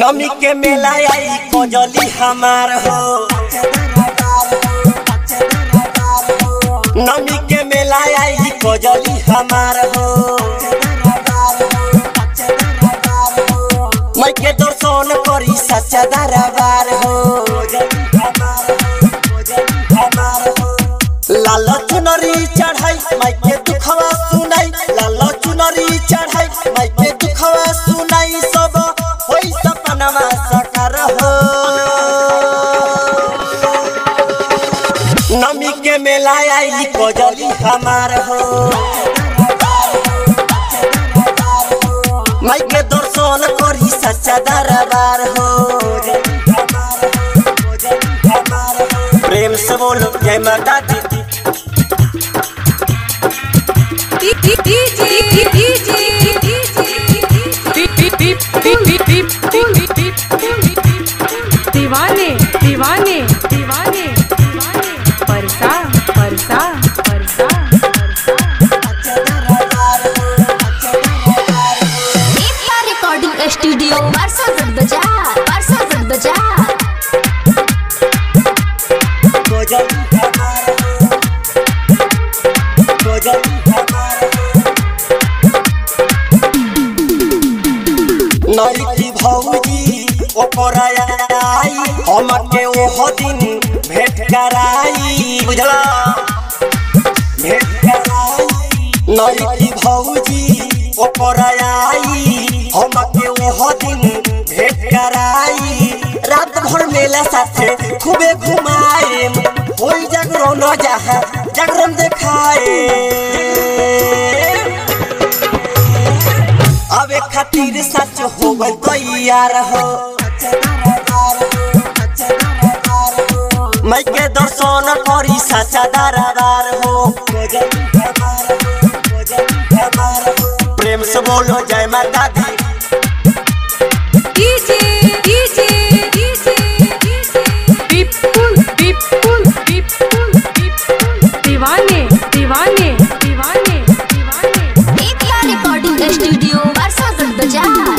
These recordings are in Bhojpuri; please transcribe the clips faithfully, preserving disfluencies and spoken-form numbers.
नमी के मेला आई कोजली हमार हो। नमी के मेला आई कोजली हमार हो। मैं के दर्शन करी सच्चा दरबार हो। लाल चुनरी चढ़ाई मैं के दुखवा सुनाई। लाल चुनरी चढ़ाई मैं के दुखवा सुनाई। सब होई सपनमा साकार हो। नमी के मेला आई कोजली हमार हो। मैं के दर्शन करी सच्चा दरबार हो। प्रेम से बोलो जय माता दी। दीवाने दीवाने दीवाने दीवाने परसा परसा परसा रिकॉर्डिंग स्टूडियो परसा बाजार परसा बाजार। नई भौजी ओपराई हम के ओह दिन भेंट कराई बुझला भेंट कराई। नई भौजी ओपराई हम के ओह दिन भेंट कराई। रात भर मेला साथे खूबे घुमाए होई जागरण जहाँ जागरण देखाए। अबे खातिर सच हो गई तैयार हो। मैं के दर्शन करी सच्चा दरबार हो। प्रेम से बोलो जय माता दी। दीवाने दीवाने दीवाने दीवाने रिकॉर्डिंग स्टूडियो परसा बाजार।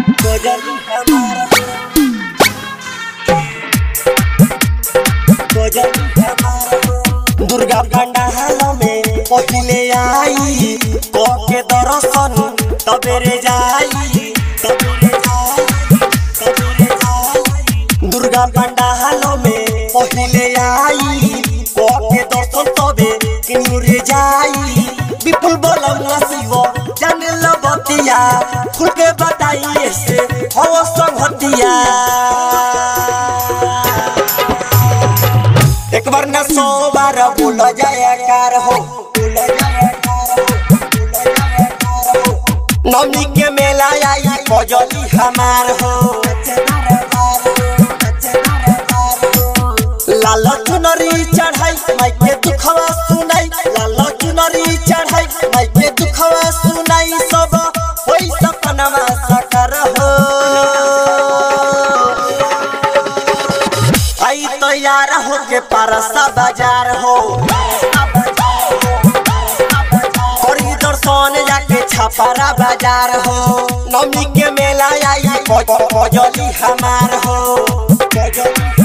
दुर्गा पंडाल में पहले आई के दर्शन तबेरे जाई तबेरे जाई तबेरे जाई। दुर्गा पंडाल में पहले आई के दर्शन तबे किनुरे जाई। विपुल बोलम शिव जाने लबतिया खुल के बताइए से हो संगतिया। एक बार न सौ बार बोल जयकार हो। नमी के मेला आई कोजली हमार हो। लाल चुनरी चढ़ाई मैं के दुखवा सुनाई। लाल चुनरी चढ़ाई मैं के दुखवा सुनाई। सब होई सपनमा साकार हो। आई तैयार हो के परसा बाजार हो। करी दर्शन जाके छपरा बाजार हो। नमी के मेला आई कोजली हमार हो।